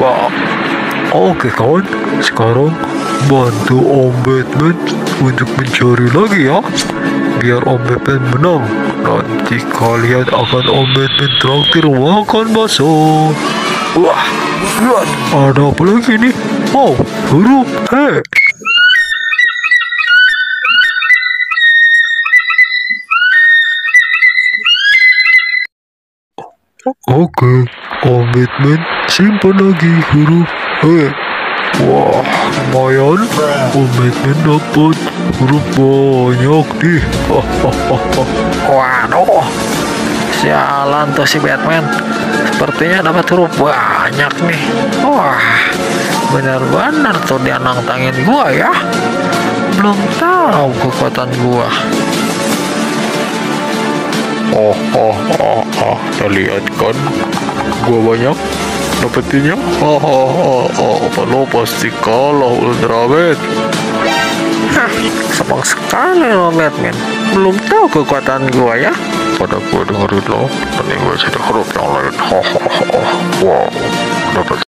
Pak. Oke kawan, sekarang bantu Om Batman untuk mencari lagi ya, biar Om Batman menang. Nanti kalian akan Om Batman traktir makan bakso. Wah, lihat ada apa lagi nih? Oh, huruf E. Oke, Om Batman simpan lagi huruf E. Wah, lumayan. Om Batman dapat huruf banyak nih. Waduh, sialan tuh si Batman. Sepertinya dapat huruf banyak nih. Wah, benar-benar tuh dia nantangin gua ya. Belum tahu kekuatan gua. Kita lihat kan, gua banyak dapetinnya. Lo pasti kalah Ultraman. Hah, sombong sekali lo Batman. Belum tahu kekuatan gua ya. Pada gua dengerin lo, mending gua jadi huruf yang lain. Wow, dapat